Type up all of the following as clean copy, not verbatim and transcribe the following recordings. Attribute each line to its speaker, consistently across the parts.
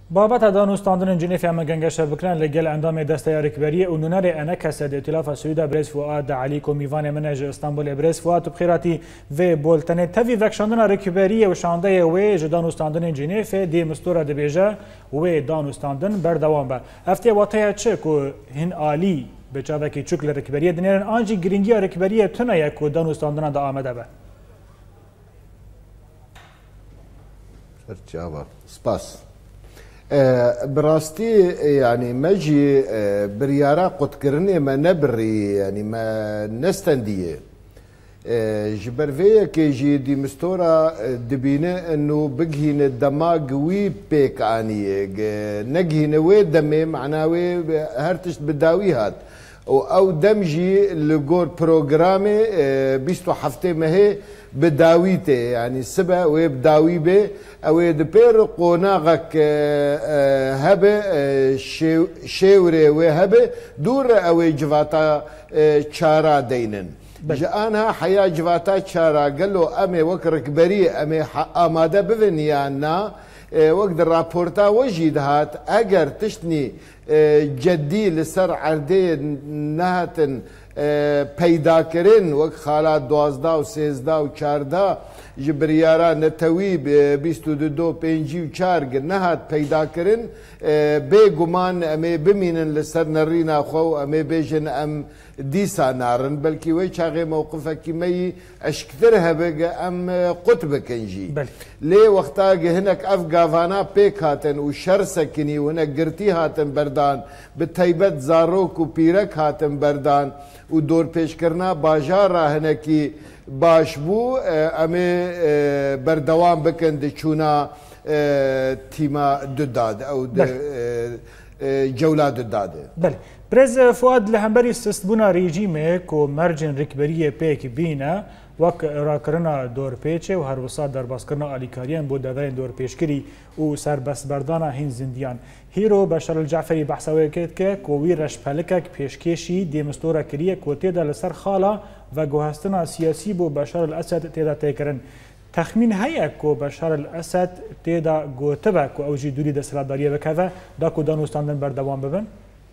Speaker 1: بابت دانوستاندن جنیف اما گنگش بکرن لگل اندام دسته رکبریه و نونر انکس ائتلاف سویدا برز فؤاد علی کو میوان منج استانبول برز فؤاد بخیراتی و بولتن توی وکشاندن رکبریه و شانده و دانوستاندن جنیف دی مستور دبیجه و دانوستاندن بردوام به هفته واتای چه کو هن عالی به جاوه کی چوک رکبریه دنیرن آنجی گرینگی رکبریه تنه کو دانوستاندن دا آمده به
Speaker 2: جواب سپاس براستي يعني مجي بريارا قد كرني ما نبري يعني ما نستنديه جبرفيه كي جي دي مستورة دبينه انه بقهين الدماغ وي بيك اني نقهين وي دمي معناوي هرتشت بداوي هات او دمجي لجور بروجرامي بيستو حفتي ما هي بداويته يعني سبا وبداوي به او دبير قوناغك هبه شيوري وهبه دور او جواتا چارا دينن جانها حياه جواتا چارا قالوا امي وكرك بري امي اماده بفنيانا وقت الرابورتا وجد هات اگر تشتني جدي لسر عردي نهاتن پیدا کرن وقت خالات 12 و 13 و 14 جبریارا نتوی 22 5 و 4 نهات پیدا کرن بگمان امی بمینن لسر نرینا خو امی بیجن ام دیسا نارن بلکی وی چاقی موقفه کی می اشکترها بگه ام قطب کنجی لی وقتا هنک افغاوانا پیک هاتن و شرسکنی و هنک گرتی هاتن بردان بتیبت زاروک و پیرک هاتن بردان و دور پیش کرنا باجار را هنکی باش بو امی بردوام بکن ده چونا تیما دداد او جولات دداده
Speaker 1: بله برز فؤاد لهمبری سستبونا رژیمه کو مرجن رکبریه پیک بینه وک راکرنا دور پیچه و هر وسط در باسکرنا آلیکاریان بود دوین دور پیشکری و سربست بردانا هین زندیان هیرو بشار الجعفری بحثوی کرد که کوی رشپلکک پیشکشی دیمستورا کریه کو تیدا لسر خالا و گوهستنا سیاسی بو بشار الاسد تیدا تیکرن تخمین هیا کو بشار الاسد تیدا گوتبه کو اوجی دوری دستلاتداریه بکوه دا کو دانوستاندن بردوام ببن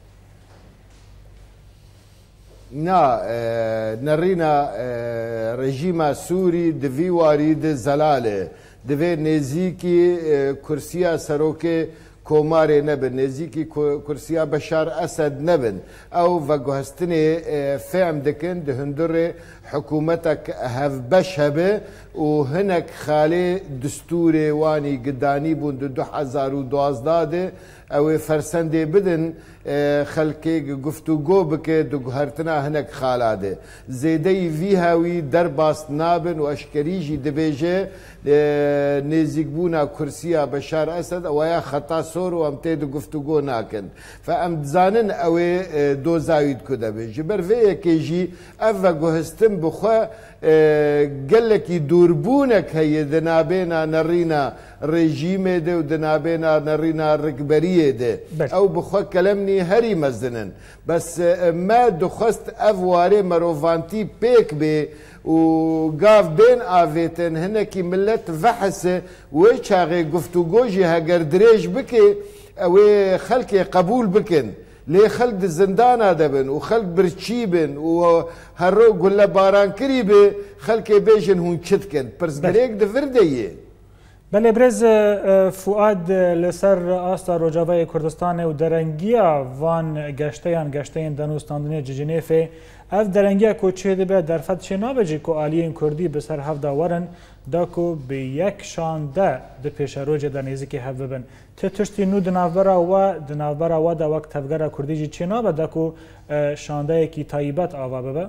Speaker 2: نا نرينا رژیم سوری دوی وارد زلاله دوی نزیکی کرسیا سروک کومار نبن نزیکی کرسیا بشار اسد نبن او وگوهستنی فهم دکن دهندر حکومتك هف بشهبه و هنك خالي دستوري واني قداني بون 2012 او فرسندي بدن خلقي گفتگو بكي دقهرتنا هنك خالاده زيدي فيهاوي درباست نابن و اشكريجي دبيجي نيزيك بونا كرسيا بشار اسد ويا خطا سور وامتيد گفتگو ناكن فام دزانن او دو زاويد كدبه جبر في كيجي افا گوهستن بخوا قال لك دوربونك هي دنابينا نرينا رژیم ده و دنابينا نرينا ركبريه ده او بخوا كلمني هري مزنن بس ما دخست افواري مروفانتي بيك بي وقاف بين آفيتن هنكي ملت فحسه ويشاغي گفتگوجي هاگر دريج بكي او خلقي قبول بكن ليه خلق الزندان دبن وخلق برشي بن وهرو قل باران كريبه خلق بيجن هون شتكن برز بريك دفرديه
Speaker 1: بله برز فؤاد لسر آستا روجاوی کردستان و درنگیا وان گشتین دانوستاندنی جنیف اف درنگیا کو چه دبه درفت چه نابجی کو آلیین کردی بسر هفته ورن دا کو به یک شانده د پیش روج د نزدیکی هفته بن ته تشتی نو دناوبرا و دا وقت هفگرا کردی جی چه نابه دا کو شانده کی تایبت آوا ببه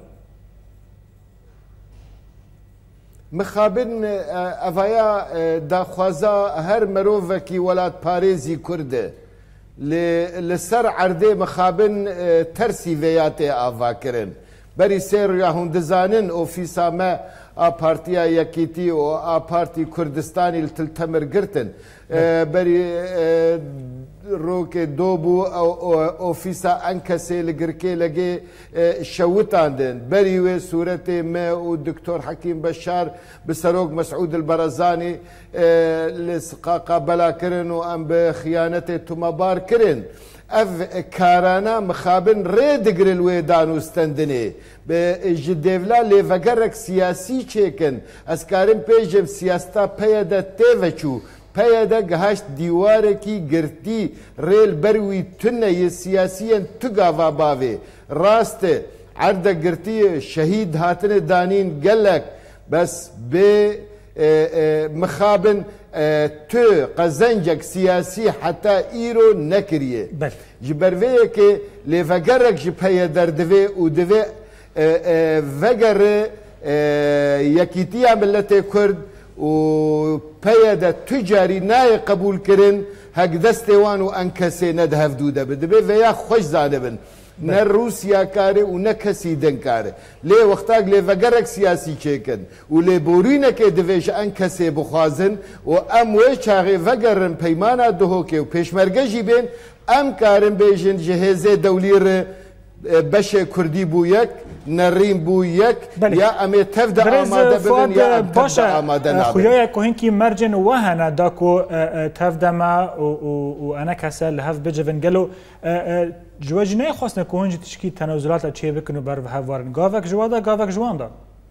Speaker 2: مخابن افایا داخوازا هر مروفکی ولات پاریزی کرده لسر عرده مخابن ترسی ویاته آوا کرن بری سیر یا هندزانن اوفیسا ما پارتیا یکیتی و پارتی کردستانی التلتمر گرتن بری روکێ دۆ بوو ئەو ئۆفیسا ئەن کەسێ لە گرکێ لەگێ شەوتاندن بەری وێ سوورەتێ مێ و دکتۆر حەکیم بەشار بسەرۆک مەسعود البەرەزانی لە سقاقا بەلاکردن و ئەم بە خیانەتێ تومەبارکردن ئەv کارانە مخابن ڕێ دەگرن وێ دانوستەندنێ ji devla lêvegerek siyasî çêkin ez karim pêjim siyasta peye de têveçû peye de giheşt dîwarekî girtî rêl ber wî tuneyê siyasiyên tu gava bavê rast e erde girtiyê şehîd hatine danîn gelek bes bê mixabin tu qezencek siyasî heta îro nekiriye ji ber vê yekê lêvegerek ji peye derdivê û divê vegere yekîtiya milletê Kurd û peye de tu carî nayê qebûlkirin hekdestê wan û en kesê ne di hevdû de bi divê veya xweş zanibin ne Rûsya karê û ne kesî din kare lê wextak lêvegerek siyasî çêkin û lêborînekê divê ji en kesê bixwazin û em wê çaxê vegerin peymana dihokê û pêşmerge jî bên em karin bêjin ji hêzê dewlî re beşê Kurdî bû yek نریم بو یک یا امی تفد آماده ببین یا تفد آماده نبین
Speaker 1: خویای کوهنکی مرجن وهنا داکو تفد ما و انا کسل هف بجوین گلو جواجنه خواستن کوهنجی تشکی تنازلات چه بکنو بر هوارن گاوک جوادا گاوک جواندا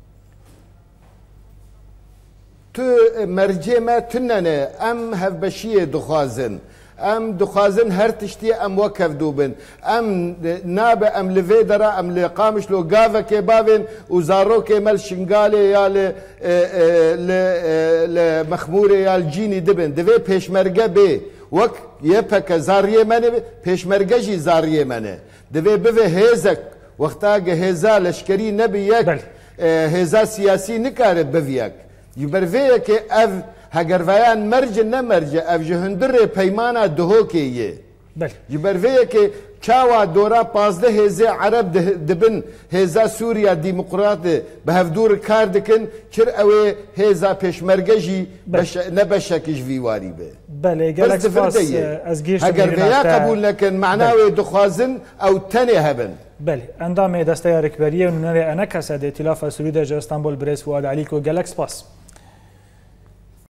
Speaker 2: تو مرجع ما تننه ام هف بشیه دخوازن ام دخوازن هر تشتی ام وکف دوبن ام ناب ام لوی درا ام لقامش لو گاوه که باوین و زارو که مل شنگاله یا لمخموره یا الجینی دبن دوی پیشمرگه بی وک یه پک زاریه منه پیشمرگه جی زاریه منه دوی بوی هیزک وقتا که هیزا لشکری نبی یک هیزا سیاسی نکاره بوی یک یبرویه که اف هەگەروایان مەرجە نەمەرجە ئەو ji hundirê peymana dihokê yê ji ber vê yekê çawa dora pazde hêzê ereb dibin hêza Sûriya Dîmokratê bi hevdûr kar dikin çir ew ê hêza pêşmerge jî ne beşekî ji vî warî be heger vêya qebûl nekin mena wê dixwazin ew tenê hebin
Speaker 1: بله اندام دسته رکبریه و نونر انکسه ده ائتلاف سوری ده استانبول برس فؤاد علی کو گلکس پاس